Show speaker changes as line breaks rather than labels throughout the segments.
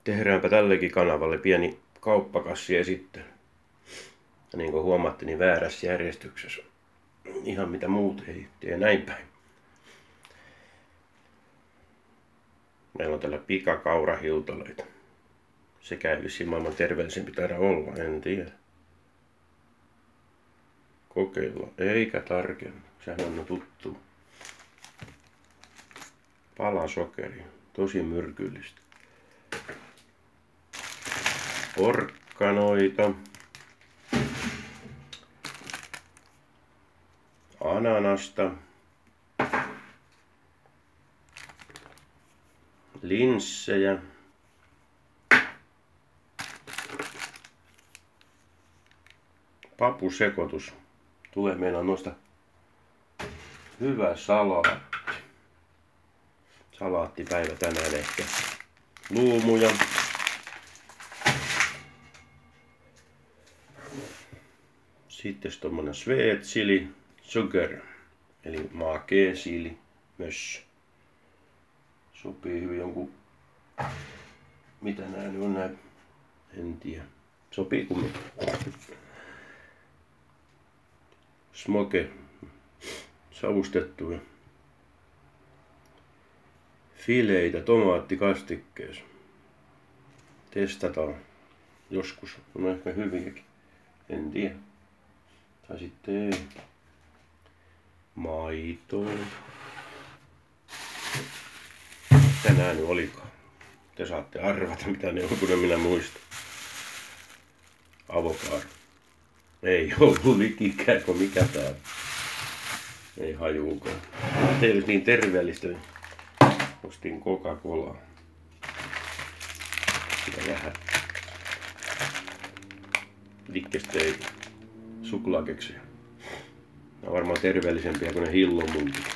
Tehdäänpä tällekin kanavalle pieni kauppakassiesittely. Ja niin kuin huomaatte, niin väärässä järjestyksessä. Ihan mitä muut ei tee näin päin. Meillä on täällä pikakaurahiltaleita. Sekä ei vissiin maailman terveellisempi taida olla, en tiedä. Kokeilla, eikä tarkenna. Sehän on tuttu. Palasokeri, tosi myrkyllistä. Porkkanoita. Ananasta. Linssejä. Papusekoitus. Tulee meillä noista hyvä salaatti. Salaattipäivä tänään ehkä. Luumuja. Sitten tommonen sweet chili sugar. Eli makea chili mössö. Sopii hyvin jonkun... Mitä nää nyt on nää? En tiedä. Sopii kumminkin. Smoke. Savustettuja. Fileitä tomaattikastikkeessa. Testataan. Joskus on ehkä hyviäkin. En tiedä. Tai sitten ei. Maitoa. Tänään nyt olikaan. Te saatte arvata mitä ne on, kun en minä muista. Avokado. Ei ollut likikään kuin mikä tää. Ei hajuukaan. Ei olisi niin terveellistä. Ostin Coca-Colaa. Sitä vähän. Likkestä ei suklaakeksejä. Nämä on varmaan terveellisempiä kuin ne hillonmunkit.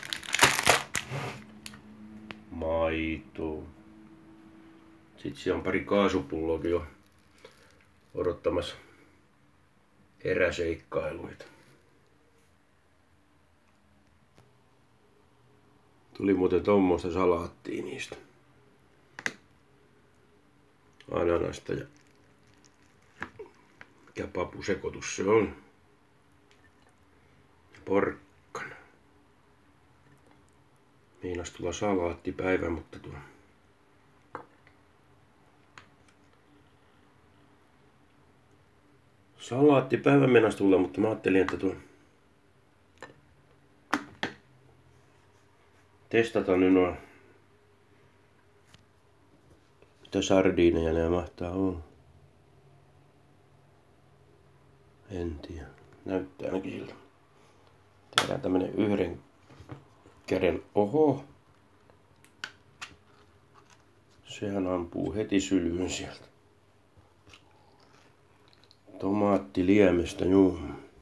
Maito. Sitten siellä on pari kaasupulloakin jo odottamassa eräseikkailuita. Tuli muuten tommoista salaattia niistä. Ananasta ja mikä papusekoitus se on. Porkkana. Meinas tulla salaattipäivä, mutta tuo salaattipäivä meinas tulla, mutta mä ajattelin, että tuo testata nyt nuo mitä sardiineja ne mahtaa olla. En tiedä. Näyttää ainakin siltä. Tehdään tämmönen yhden käden oho. Sehän ampuu heti sylyyn sieltä. Tomaattiliemestä, juu.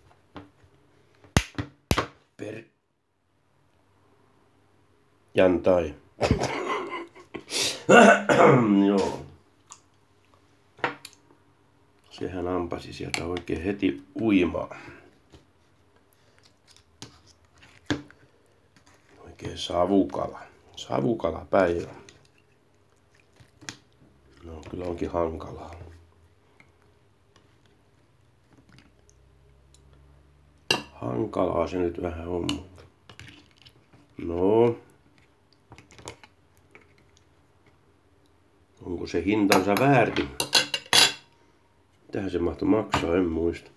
Jantai. Joo. Sehän ampasi sieltä oikein heti uimaa. Oikein savukala. Savukalapäivä. No kyllä onkin hankalaa. Hankalaa se nyt vähän on. No. Onko se hintansa väärti? Mitähän se mahtoi maksaa, en muista.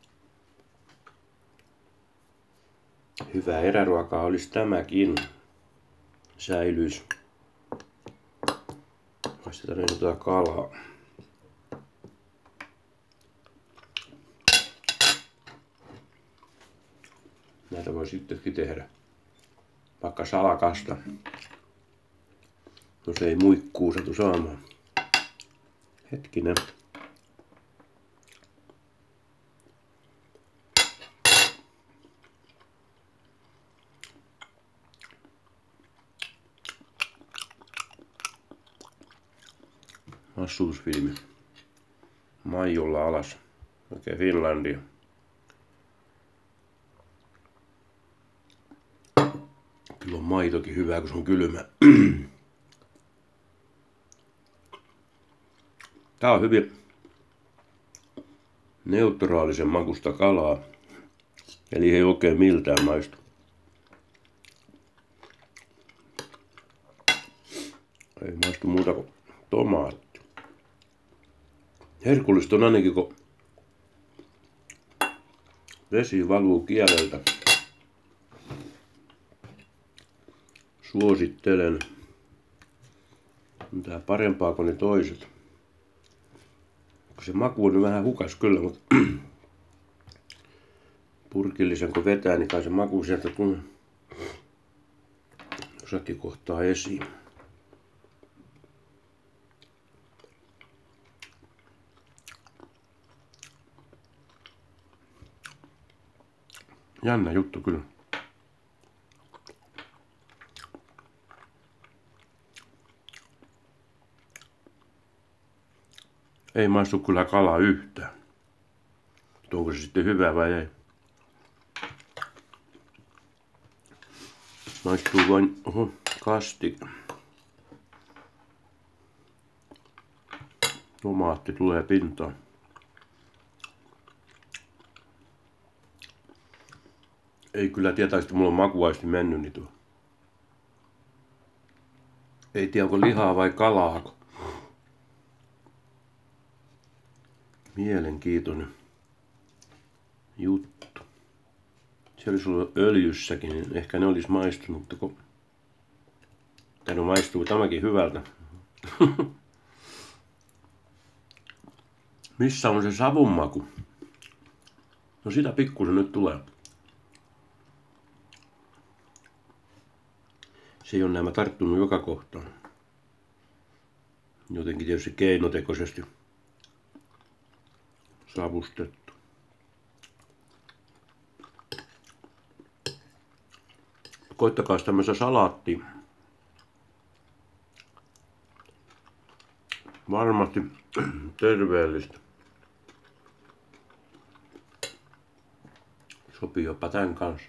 Hyvää eräruokaa olisi tämäkin. Säilyisi. Maistetaan nyt jotain kalaa. Näitä voi sittenkin tehdä. Vaikka salakasta. No se ei muikkuu satu saamaan. Hetkinen. Asutusfilmi. Maijolla alas. Oikein Finlandia. Kyllä on maitokin hyvää, kun se on kylmä. Tää on hyvin neutraalisen makusta kalaa. Eli ei oikein miltään maistu. Ei maistu muuta kuin tomaatti. Herkullista on ainakin, kun vesi valuu kieleltä. Suosittelen. On tää parempaa kuin ne toiset. Se maku on vähän hukas kyllä, mutta purkillisen kun vetää, niin kai se maku sieltä tulee jossakin kohtaa esiin. Jännä juttu kyllä. Ei maistu kyllä kalaa yhtään. Onko se sitten hyvä vai ei? Maistuu vain kastike. Tomaatti tulee pintaan. Ei kyllä tietäisi, että mulla on makuaisti mennyt, niin tuo. Ei tiedä, onko lihaa vai kalaa. Mielenkiintoinen juttu. Se olisi ollut öljyssäkin, niin ehkä ne olisi maistunut, mutta kun... Tänne maistuu tämäkin hyvältä. Missä on se savun maku? No sitä pikkusen nyt tulee. Se ei ole nämä tarttunut joka kohtaan. Jotenkin tietysti keinotekoisesti savustettu. Koittakaa tämmöistä salaattia. Varmasti terveellistä. Sopii jopa tän kanssa.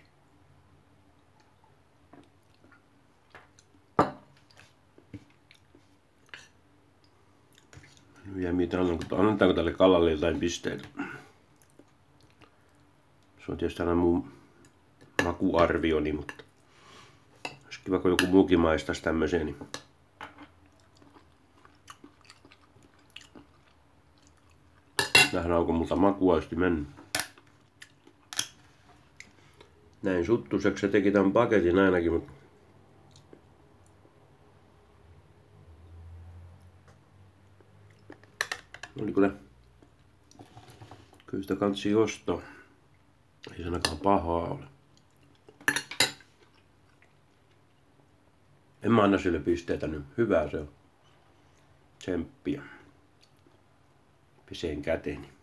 Ja mitä annetaanko tälle kalalle jotain pisteitä? Se on tietysti aina mun makuarvioni, mutta olisi kiva, kun joku muukin maistaisi tämmöiseen. Niin nähdään, onko multa makuaisti mennyt. Näin suttuseksi se teki tämän paketin ainakin, mutta oliko ne? Kyllä sitä kansi ostaa. Ei se ainakaan pahaa ole. En mä anna sille pisteitä nyt. Hyvää se on. Tsemppiä. Peseen käteni.